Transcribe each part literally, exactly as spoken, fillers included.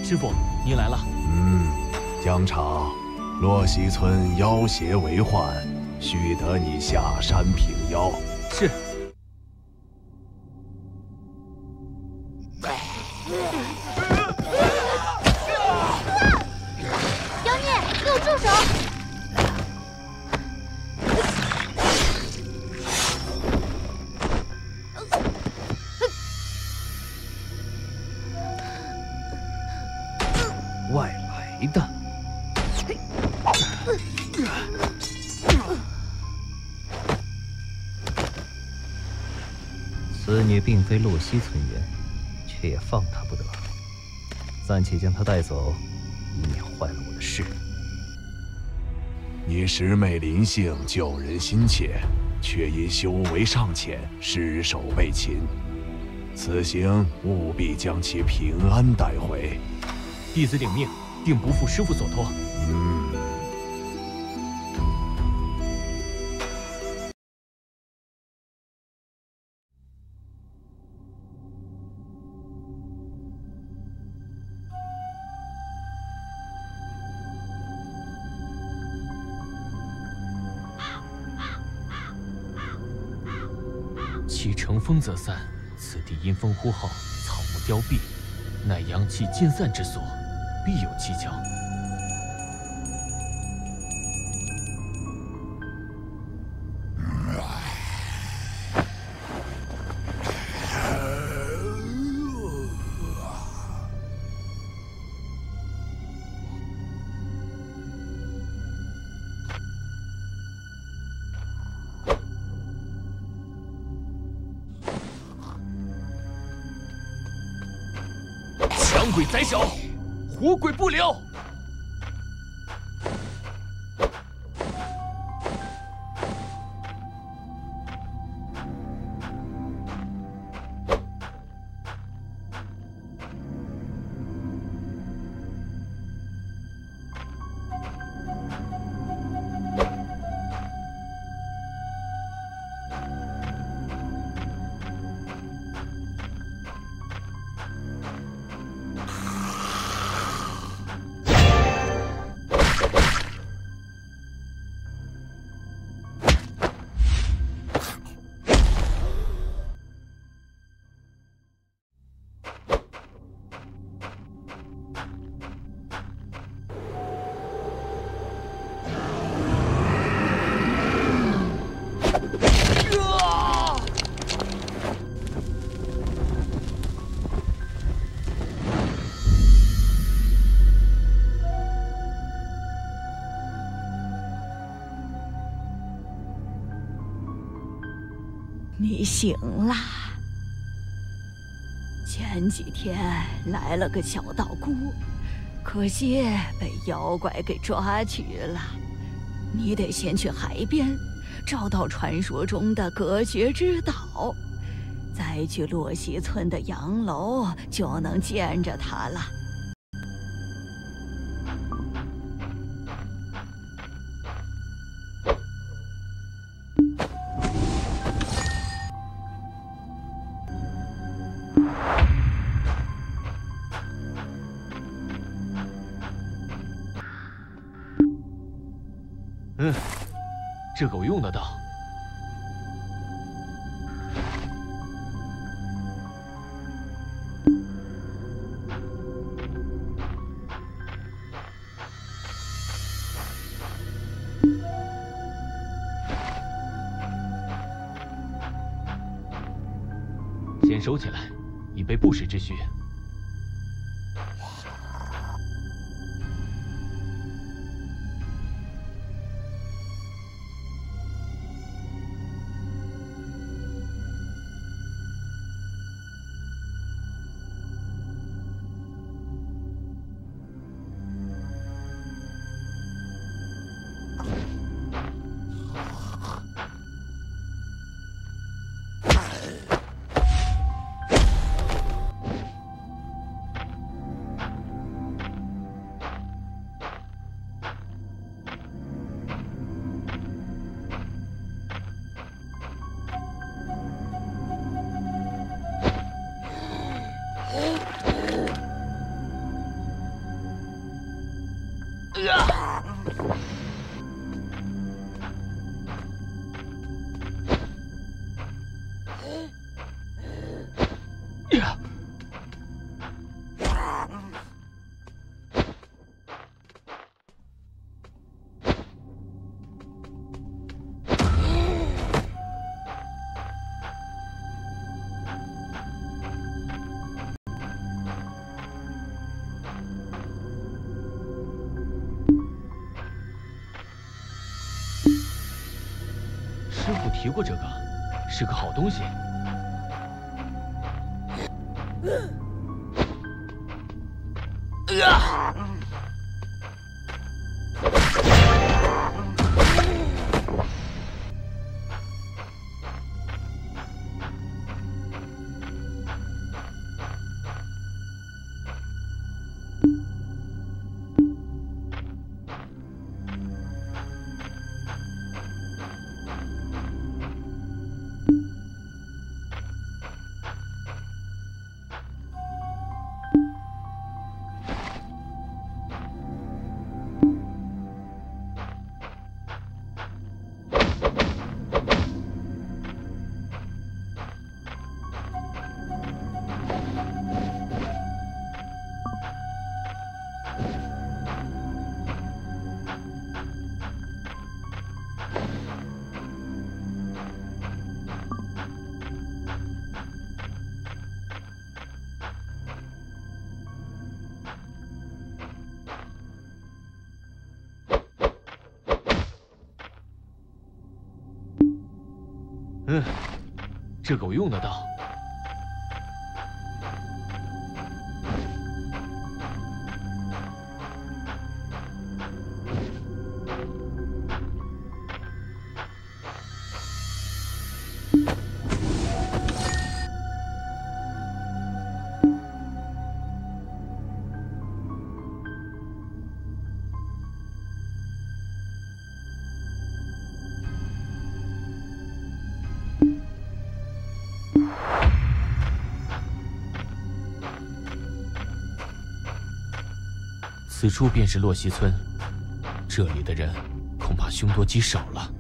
师傅，您来了。 嗯，疆场，洛溪村妖邪为患，须得你下山平妖。 是。 妖孽，给我住手！ 外来的，此女并非洛溪村员，却也放她不得。暂且将她带走，以免坏了我的事。 你十妹灵性救人心切，却因修为尚浅，失手被擒。此行务必将其平安带回。 弟子领命，定不负师傅所托。 嗯。 其乘风则散，此地阴风呼号，草木凋敝，乃阳气尽散之所。 必有蹊跷。强鬼宰小！ 活鬼不留！ 你醒啦！前几天来了个小道姑，可惜被妖怪给抓去了。你得先去海边，找到传说中的隔绝之岛，再去洛溪村的洋楼，就能见着他了。 嗯，这个我用得到。先收起来，以备不时之需。 师傅提过这个，是个好东西。啊！嗯，这个我用得到。此处便是洛溪村，这里的人恐怕凶多吉少了。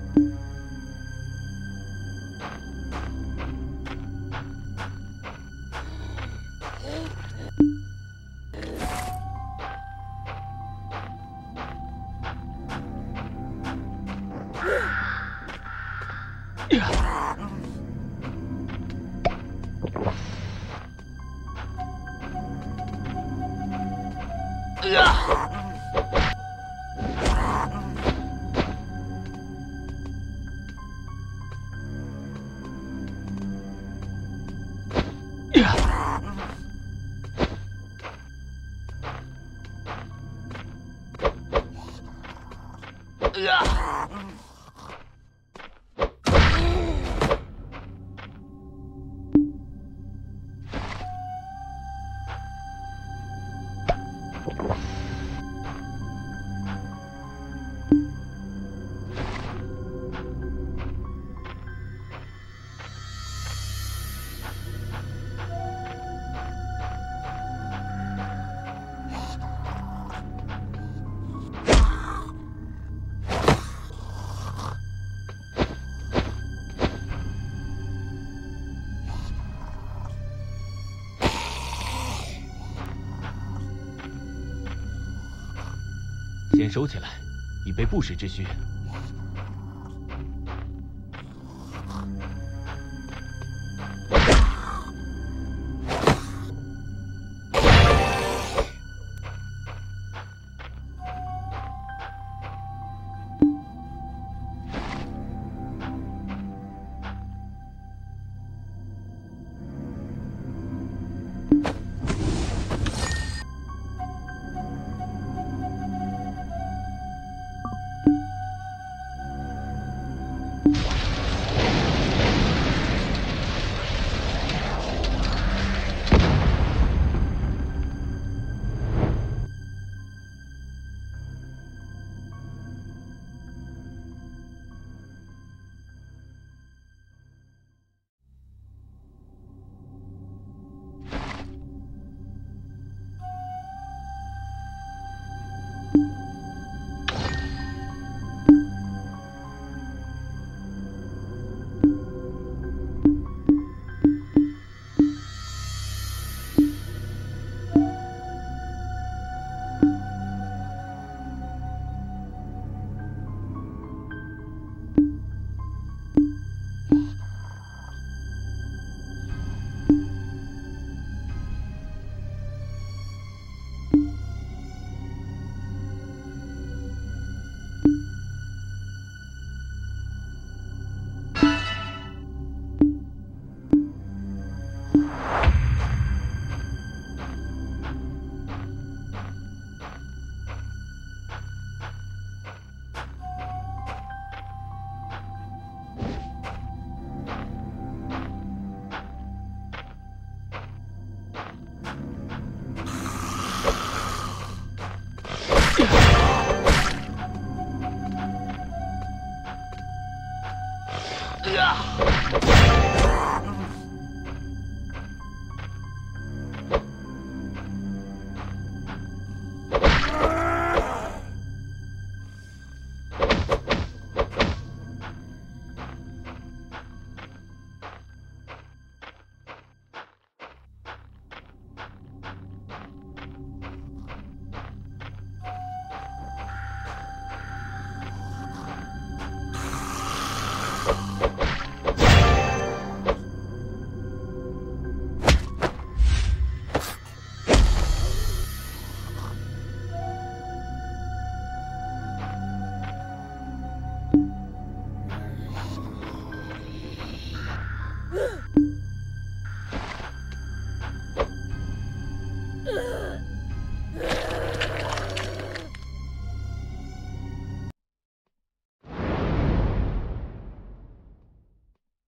先收起来，以备不时之需。 啊！